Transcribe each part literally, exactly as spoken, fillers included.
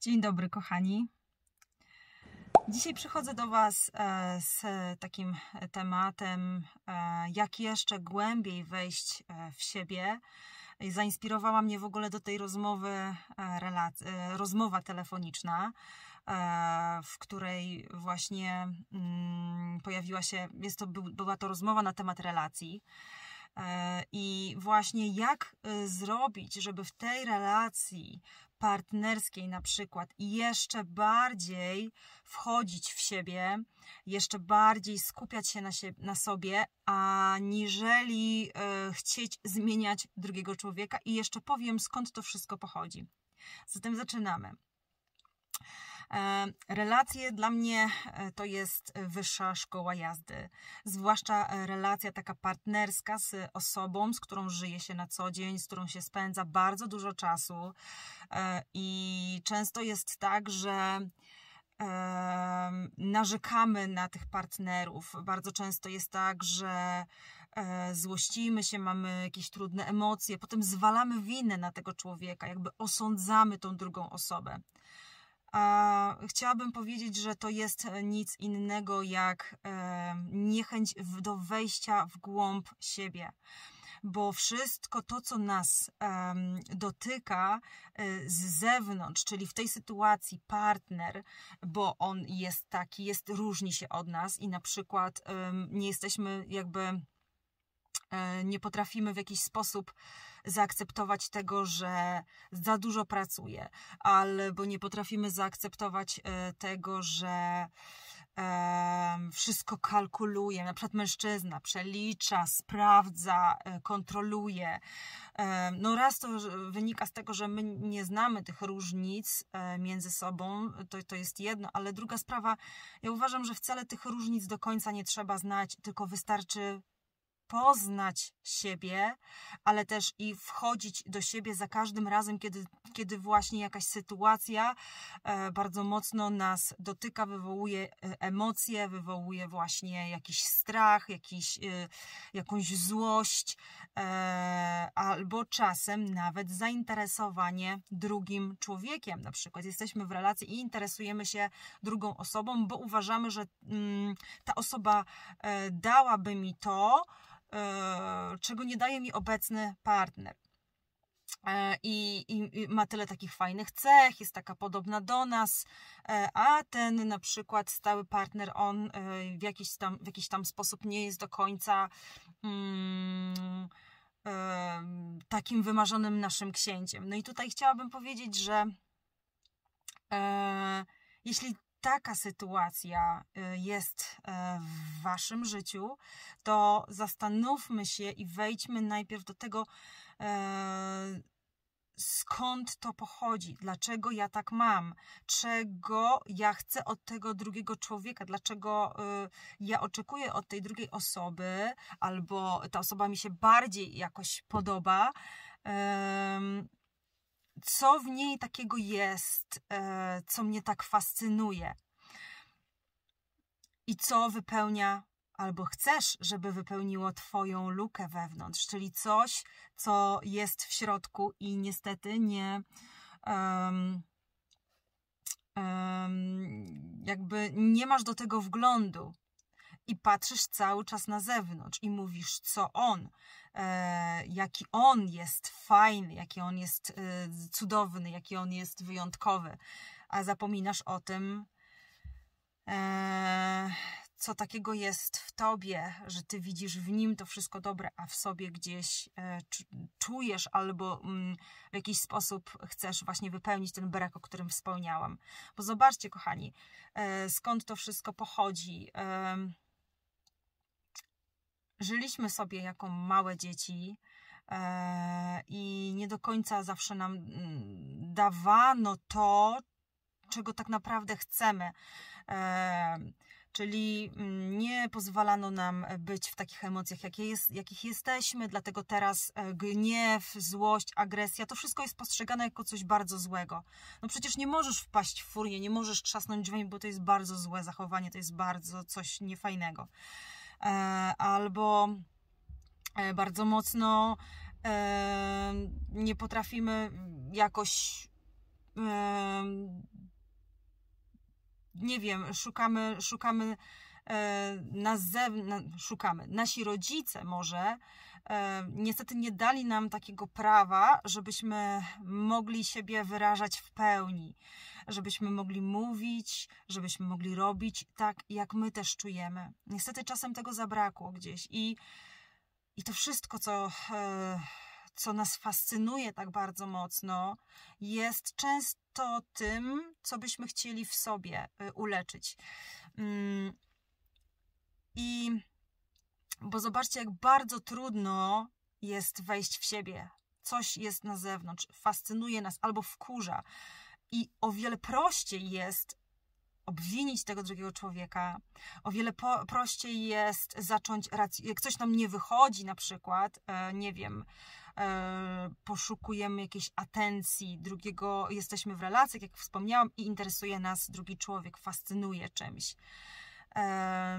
Dzień dobry, kochani. Dzisiaj przychodzę do Was z takim tematem, jak jeszcze głębiej wejść w siebie. Zainspirowała mnie w ogóle do tej rozmowy rozmowa telefoniczna, w której właśnie pojawiła się, jest to, była to rozmowa na temat relacji. I właśnie jak zrobić, żeby w tej relacji partnerskiej na przykład jeszcze bardziej wchodzić w siebie, jeszcze bardziej skupiać się na, siebie, na sobie, aniżeli e, chcieć zmieniać drugiego człowieka. I jeszcze powiem, skąd to wszystko pochodzi. Zatem zaczynamy. Relacje dla mnie to jest wyższa szkoła jazdy, zwłaszcza relacja taka partnerska z osobą, z którą żyje się na co dzień, z którą się spędza bardzo dużo czasu i często jest tak, że narzekamy na tych partnerów. Bardzo często jest tak, że złościmy się, mamy jakieś trudne emocje, potem zwalamy winę na tego człowieka, jakby osądzamy tą drugą osobę. A chciałabym powiedzieć, że to jest nic innego jak e, niechęć w, do wejścia w głąb siebie, bo wszystko to, co nas e, dotyka e, z zewnątrz, czyli w tej sytuacji partner, bo on jest taki, jest, różni się od nas i na przykład e, nie jesteśmy jakby, e, nie potrafimy w jakiś sposób zaakceptować tego, że za dużo pracuje, albo nie potrafimy zaakceptować tego, że e, wszystko kalkuluje. Na przykład mężczyzna przelicza, sprawdza, kontroluje. E, no raz to wynika z tego, że my nie znamy tych różnic między sobą, to, to jest jedno, ale druga sprawa, ja uważam, że wcale tych różnic do końca nie trzeba znać, tylko wystarczy poznać siebie, ale też i wchodzić do siebie za każdym razem, kiedy, kiedy właśnie jakaś sytuacja e, bardzo mocno nas dotyka, wywołuje emocje, wywołuje właśnie jakiś strach, jakiś, e, jakąś złość, e, albo czasem nawet zainteresowanie drugim człowiekiem. Na przykład jesteśmy w relacji i interesujemy się drugą osobą, bo uważamy, że mm, ta osoba e, dałaby mi to, czego nie daje mi obecny partner. I, i, I ma tyle takich fajnych cech, jest taka podobna do nas, a ten na przykład stały partner, on w jakiś tam, w jakiś tam sposób nie jest do końca mm, takim wymarzonym naszym księciem. No i tutaj chciałabym powiedzieć, że e, jeśli taka sytuacja jest w waszym życiu, to zastanówmy się i wejdźmy najpierw do tego, skąd to pochodzi, dlaczego ja tak mam, czego ja chcę od tego drugiego człowieka, dlaczego ja oczekuję od tej drugiej osoby, albo ta osoba mi się bardziej jakoś podoba, co w niej takiego jest, co mnie tak fascynuje i co wypełnia, albo chcesz, żeby wypełniło twoją lukę wewnątrz, czyli coś, co jest w środku i niestety nie um, um, jakby nie masz do tego wglądu i patrzysz cały czas na zewnątrz i mówisz, co on, e, jaki on jest fajny, jaki on jest e, cudowny, jaki on jest wyjątkowy, a zapominasz o tym, e, co takiego jest w tobie, że ty widzisz w nim to wszystko dobre, a w sobie gdzieś e, czujesz albo mm, w jakiś sposób chcesz właśnie wypełnić ten brak, o którym wspomniałam. Bo zobaczcie, kochani, e, skąd to wszystko pochodzi. E, Żyliśmy sobie jako małe dzieci e, i nie do końca zawsze nam dawano to, czego tak naprawdę chcemy. E, czyli nie pozwalano nam być w takich emocjach, jakie jest, jakich jesteśmy, dlatego teraz gniew, złość, agresja, to wszystko jest postrzegane jako coś bardzo złego. No przecież nie możesz wpaść w furię, nie możesz trzasnąć drzwiami, bo to jest bardzo złe zachowanie, to jest bardzo coś niefajnego. Albo bardzo mocno nie potrafimy jakoś nie wiem, szukamy, szukamy na zewnątrz, szukamy. Nasi rodzice może e, niestety nie dali nam takiego prawa, żebyśmy mogli siebie wyrażać w pełni, żebyśmy mogli mówić, żebyśmy mogli robić tak, jak my też czujemy. Niestety czasem tego zabrakło gdzieś i, i to wszystko, co, e, co nas fascynuje tak bardzo mocno, jest często tym, co byśmy chcieli w sobie e, uleczyć. Mm. I bo zobaczcie, jak bardzo trudno jest wejść w siebie. Coś jest na zewnątrz, fascynuje nas albo wkurza. I o wiele prościej jest obwinić tego drugiego człowieka. O wiele po, prościej jest zacząć, jak coś nam nie wychodzi na przykład, e, nie wiem, e, poszukujemy jakiejś atencji drugiego, jesteśmy w relacjach, jak wspomniałam, i interesuje nas drugi człowiek, fascynuje czymś. E,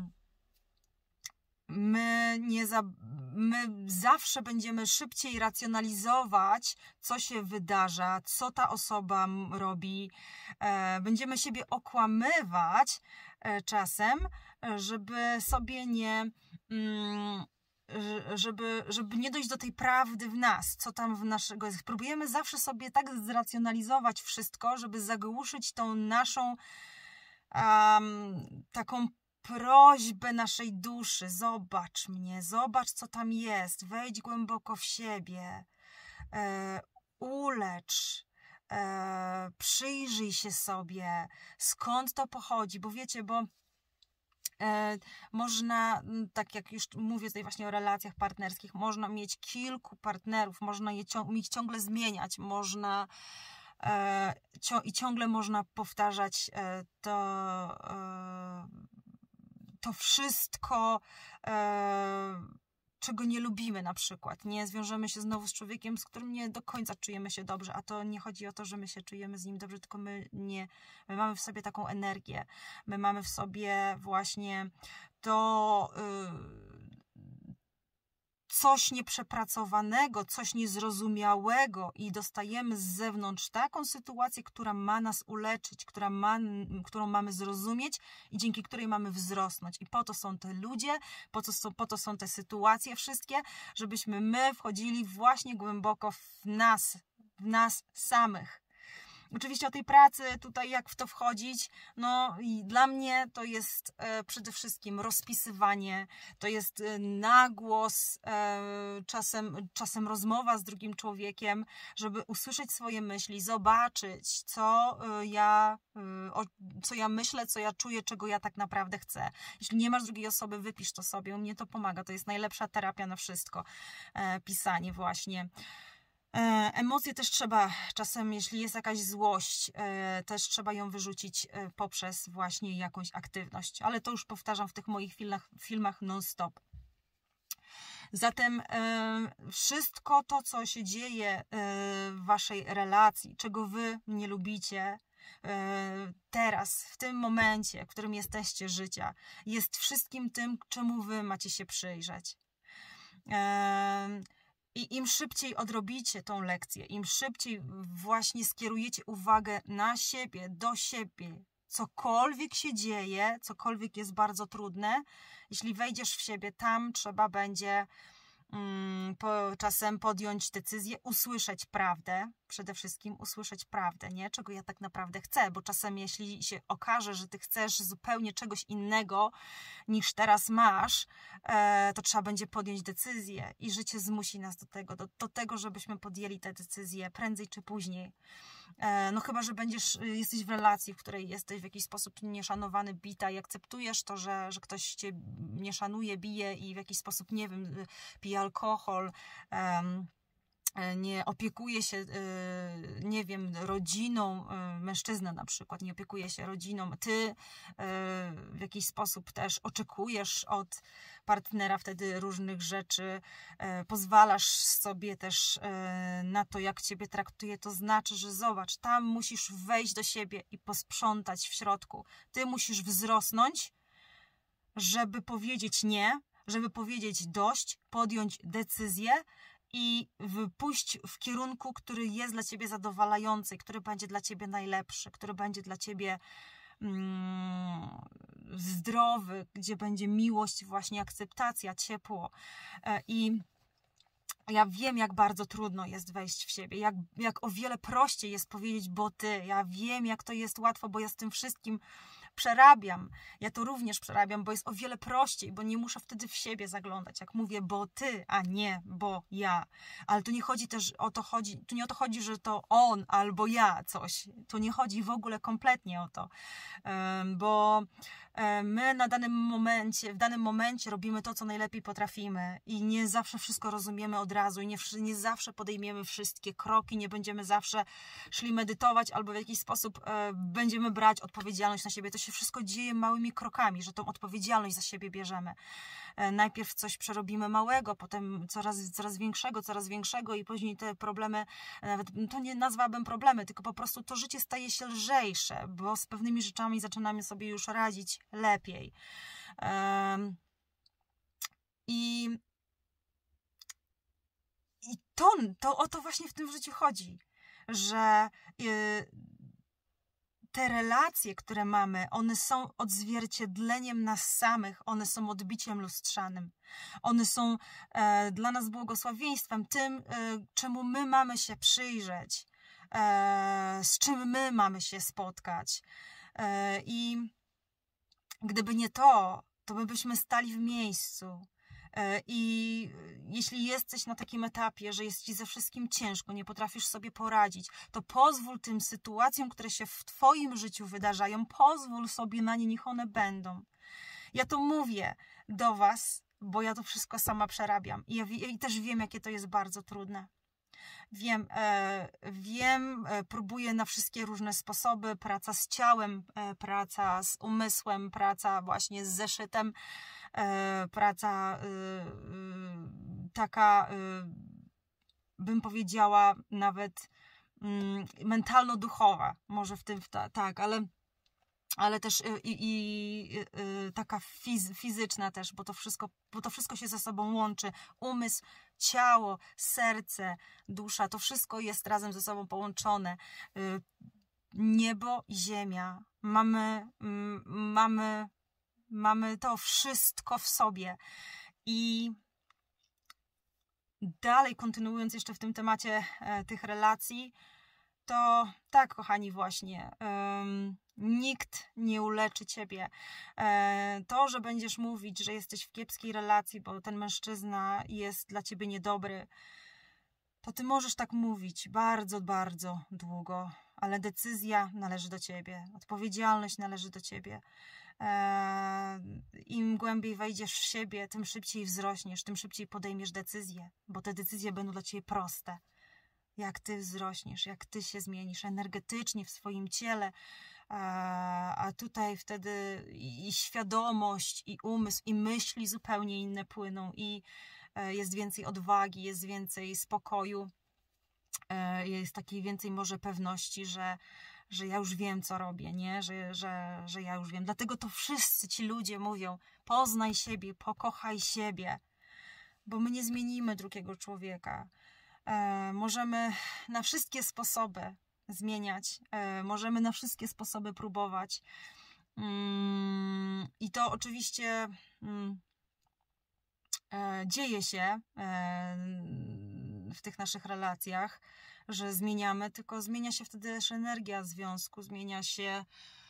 My, nie za, my zawsze będziemy szybciej racjonalizować, co się wydarza, co ta osoba robi. E, będziemy siebie okłamywać e, czasem, żeby sobie nie... Mm, żeby, żeby nie dojść do tej prawdy w nas, co tam w naszego jest. Próbujemy zawsze sobie tak zracjonalizować wszystko, żeby zagłuszyć tą naszą um, taką prośbę naszej duszy. Zobacz mnie, zobacz, co tam jest, wejdź głęboko w siebie, e, ulecz, e, przyjrzyj się sobie, skąd to pochodzi, bo wiecie, bo e, można, tak jak już mówię tutaj właśnie o relacjach partnerskich, można mieć kilku partnerów, można je cią- ciągle zmieniać, można e, cio- i ciągle można powtarzać e, to e, to wszystko, e, czego nie lubimy na przykład. Nie zwiążemy się znowu z człowiekiem, z którym nie do końca czujemy się dobrze, a to nie chodzi o to, że my się czujemy z nim dobrze, tylko my nie, my mamy w sobie taką energię, my mamy w sobie właśnie to y, coś nieprzepracowanego, coś niezrozumiałego i dostajemy z zewnątrz taką sytuację, która ma nas uleczyć, która ma, którą mamy zrozumieć i dzięki której mamy wzrosnąć. I po to są te ludzie, po to są, po to są te sytuacje wszystkie, żebyśmy my wchodzili właśnie głęboko w nas, w nas samych. Oczywiście o tej pracy, tutaj jak w to wchodzić, no i dla mnie to jest e, przede wszystkim rozpisywanie, to jest e, nagłos, e, czasem, czasem rozmowa z drugim człowiekiem, żeby usłyszeć swoje myśli, zobaczyć, co e, ja, e, o, co ja myślę, co ja czuję, czego ja tak naprawdę chcę. Jeśli nie masz drugiej osoby, wypisz to sobie, mnie to pomaga, to jest najlepsza terapia na wszystko, e, pisanie właśnie. Emocje też trzeba, czasem jeśli jest jakaś złość, też trzeba ją wyrzucić poprzez właśnie jakąś aktywność, ale to już powtarzam w tych moich filmach, filmach non-stop. Zatem wszystko to, co się dzieje w waszej relacji, czego wy nie lubicie teraz, w tym momencie, w którym jesteście życia, jest wszystkim tym, czemu wy macie się przyjrzeć. I im szybciej odrobicie tą lekcję, im szybciej właśnie skierujecie uwagę na siebie, do siebie, cokolwiek się dzieje, cokolwiek jest bardzo trudne, jeśli wejdziesz w siebie, tam trzeba będzie mm, po, czasem podjąć decyzję, usłyszeć prawdę, przede wszystkim usłyszeć prawdę, nie? Czego ja tak naprawdę chcę, bo czasem jeśli się okaże, że ty chcesz zupełnie czegoś innego niż teraz masz, e, to trzeba będzie podjąć decyzję i życie zmusi nas do tego, do, do tego, żebyśmy podjęli te decyzje prędzej czy później. E, no chyba, że będziesz, jesteś w relacji, w której jesteś w jakiś sposób nieszanowany, bita i akceptujesz to, że, że ktoś cię nie szanuje, bije i w jakiś sposób, nie wiem, pije alkohol, um, nie opiekuje się, nie wiem, rodziną, mężczyzna na przykład nie opiekuje się rodziną, ty w jakiś sposób też oczekujesz od partnera wtedy różnych rzeczy, pozwalasz sobie też na to, jak ciebie traktuje, to znaczy, że zobacz, tam musisz wejść do siebie i posprzątać w środku. Ty musisz wzrosnąć, żeby powiedzieć nie, żeby powiedzieć dość, podjąć decyzję, i pójść w kierunku, który jest dla ciebie zadowalający, który będzie dla ciebie najlepszy, który będzie dla ciebie mm, zdrowy, gdzie będzie miłość, właśnie akceptacja, ciepło. I ja wiem, jak bardzo trudno jest wejść w siebie, jak, jak o wiele prościej jest powiedzieć, bo ty. Ja wiem, jak to jest łatwo, bo ja z tym wszystkim przerabiam. Ja to również przerabiam, bo jest o wiele prościej, bo nie muszę wtedy w siebie zaglądać, jak mówię, bo ty, a nie, bo ja. Ale tu nie chodzi też o to, chodzi, tu nie o to chodzi, że to on albo ja coś. Tu nie chodzi w ogóle kompletnie o to, bo my na danym momencie, w danym momencie robimy to, co najlepiej potrafimy i nie zawsze wszystko rozumiemy od razu i nie, nie zawsze podejmiemy wszystkie kroki, nie będziemy zawsze szli medytować albo w jakiś sposób e, będziemy brać odpowiedzialność na siebie. To się wszystko dzieje małymi krokami, że tą odpowiedzialność za siebie bierzemy. E, najpierw coś przerobimy małego, potem coraz, coraz większego, coraz większego i później te problemy, nawet to nie nazwałabym problemy, tylko po prostu to życie staje się lżejsze, bo z pewnymi rzeczami zaczynamy sobie już radzić lepiej. Um, I i to, to o to właśnie w tym życiu chodzi, że y, te relacje, które mamy, one są odzwierciedleniem nas samych, one są odbiciem lustrzanym. One są e, dla nas błogosławieństwem, tym, e, czemu my mamy się przyjrzeć, e, z czym my mamy się spotkać. E, I gdyby nie to, to my byśmy stali w miejscu. I jeśli jesteś na takim etapie, że jest ci ze wszystkim ciężko, nie potrafisz sobie poradzić, to pozwól tym sytuacjom, które się w twoim życiu wydarzają, pozwól sobie na nie, niech one będą. Ja to mówię do was, bo ja to wszystko sama przerabiam. I ja i też wiem, jakie to jest bardzo trudne. Wiem, e, wiem, e, próbuję na wszystkie różne sposoby, praca z ciałem, e, praca z umysłem, praca właśnie z zeszytem, e, praca e, e, taka, e, bym powiedziała, nawet mm, mentalno-duchowa, może w tym, w ta, tak, ale ale też i, i, i taka fiz, fizyczna też, bo to, wszystko, bo to wszystko się ze sobą łączy. Umysł, ciało, serce, dusza, to wszystko jest razem ze sobą połączone. Niebo i ziemia. Mamy, mamy, mamy to wszystko w sobie. I dalej kontynuując jeszcze w tym temacie tych relacji, to tak, kochani, właśnie, um, nikt nie uleczy ciebie. E, to, że będziesz mówić, że jesteś w kiepskiej relacji, bo ten mężczyzna jest dla ciebie niedobry, to ty możesz tak mówić bardzo, bardzo długo, ale decyzja należy do ciebie, odpowiedzialność należy do ciebie. E, im głębiej wejdziesz w siebie, tym szybciej wzrośniesz, tym szybciej podejmiesz decyzje, bo te decyzje będą dla ciebie proste. Jak ty wzrośniesz, jak ty się zmienisz energetycznie w swoim ciele, a, a tutaj wtedy i, i świadomość, i umysł, i myśli zupełnie inne płyną i e, jest więcej odwagi, jest więcej spokoju, e, jest takiej więcej może pewności, że, że ja już wiem, co robię, nie? Że, że, że ja już wiem. Dlatego to wszyscy ci ludzie mówią, poznaj siebie, pokochaj siebie, bo my nie zmienimy drugiego człowieka. E, możemy na wszystkie sposoby zmieniać, e, możemy na wszystkie sposoby próbować. Mm, I to oczywiście mm, e, dzieje się e, w tych naszych relacjach, że zmieniamy, tylko zmienia się wtedy też energia związku, zmienia się.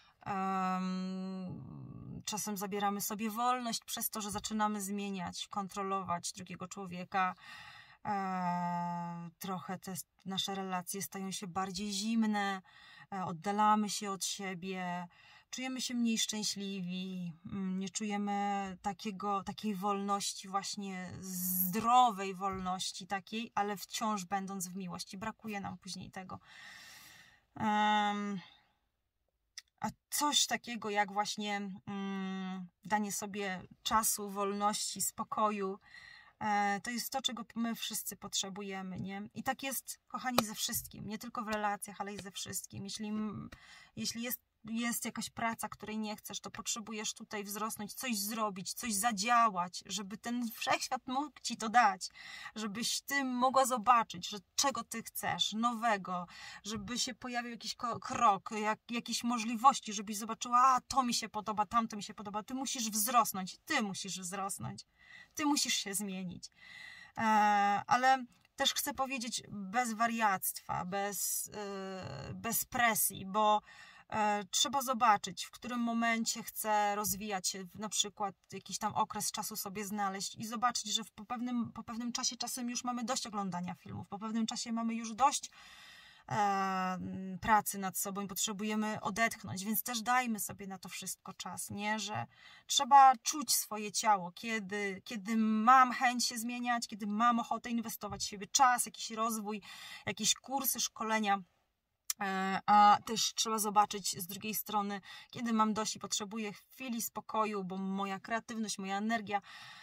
Um, czasem zabieramy sobie wolność przez to, że zaczynamy zmieniać, kontrolować drugiego człowieka. E, trochę te nasze relacje stają się bardziej zimne, e, oddalamy się od siebie, czujemy się mniej szczęśliwi, nie czujemy takiego, takiej wolności, właśnie zdrowej wolności takiej, ale wciąż będąc w miłości. Brakuje nam później tego. Um, a coś takiego jak właśnie um, danie sobie czasu, wolności, spokoju, to jest to, czego my wszyscy potrzebujemy, nie? I tak jest, kochani, ze wszystkim. Nie tylko w relacjach, ale i ze wszystkim. Jeśli, jeśli jest jest jakaś praca, której nie chcesz, to potrzebujesz tutaj wzrosnąć, coś zrobić, coś zadziałać, żeby ten wszechświat mógł ci to dać, żebyś ty mogła zobaczyć, że czego ty chcesz, nowego, żeby się pojawił jakiś krok, jak, jakieś możliwości, żebyś zobaczyła, a to mi się podoba, tamto mi się podoba. Ty musisz wzrosnąć, ty musisz wzrosnąć, ty musisz się zmienić. E, ale też chcę powiedzieć bez wariactwa, bez, yy, bez presji, bo yy, trzeba zobaczyć, w którym momencie chcę rozwijać się, na przykład jakiś tam okres czasu sobie znaleźć i zobaczyć, że w, po, pewnym, po pewnym czasie czasem już mamy dość oglądania filmów, po pewnym czasie mamy już dość E, pracy nad sobą i potrzebujemy odetchnąć, więc też dajmy sobie na to wszystko czas, nie? Że trzeba czuć swoje ciało, kiedy, kiedy mam chęć się zmieniać, kiedy mam ochotę inwestować w siebie czas, jakiś rozwój, jakieś kursy, szkolenia, e, a też trzeba zobaczyć z drugiej strony, kiedy mam dość i potrzebuję chwili spokoju, bo moja kreatywność, moja energia,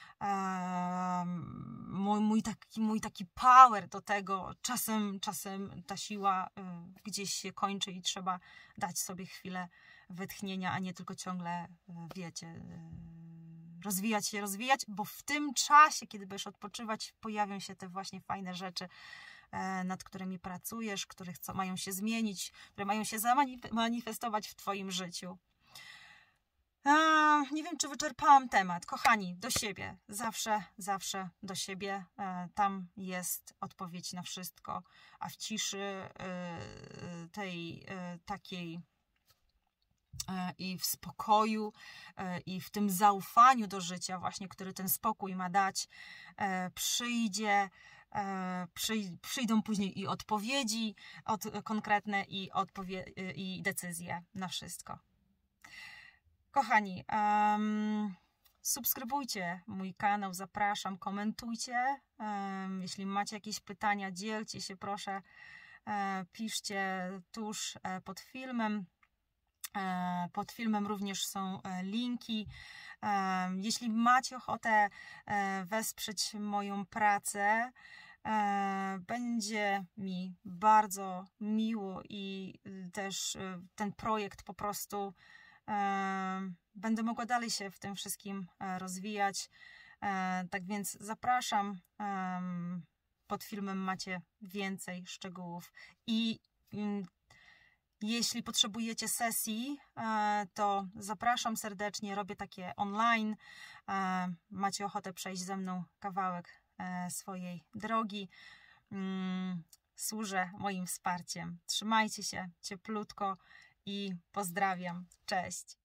Mój, mój, taki, mój taki power do tego, czasem, czasem ta siła gdzieś się kończy i trzeba dać sobie chwilę wytchnienia, a nie tylko ciągle, wiecie, rozwijać się, rozwijać, bo w tym czasie, kiedy będziesz odpoczywać, pojawią się te właśnie fajne rzeczy, nad którymi pracujesz, które chcą, mają się zmienić, które mają się zamanifestować w twoim życiu. Eee, nie wiem, czy wyczerpałam temat. Kochani, do siebie. Zawsze, zawsze do siebie. Eee, tam jest odpowiedź na wszystko. A w ciszy eee, tej e, takiej e, i w spokoju e, i w tym zaufaniu do życia właśnie, który ten spokój ma dać, e, przyjdzie e, przy, przyjdą później i odpowiedzi od, konkretne i, odpowie- i decyzje na wszystko. Kochani, um, subskrybujcie mój kanał, zapraszam, komentujcie. Um, jeśli macie jakieś pytania, dzielcie się, proszę, e, piszcie tuż e, pod filmem. E, pod filmem również są e, linki. E, jeśli macie ochotę e, wesprzeć moją pracę, e, będzie mi bardzo miło i też e, ten projekt po prostu będę mogła dalej się w tym wszystkim rozwijać. Tak więc zapraszam. Pod filmem macie więcej szczegółów. I jeśli potrzebujecie sesji, to zapraszam serdecznie. Robię takie online. Macie ochotę przejść ze mną kawałek swojej drogi. Służę moim wsparciem. Trzymajcie się cieplutko i pozdrawiam. Cześć!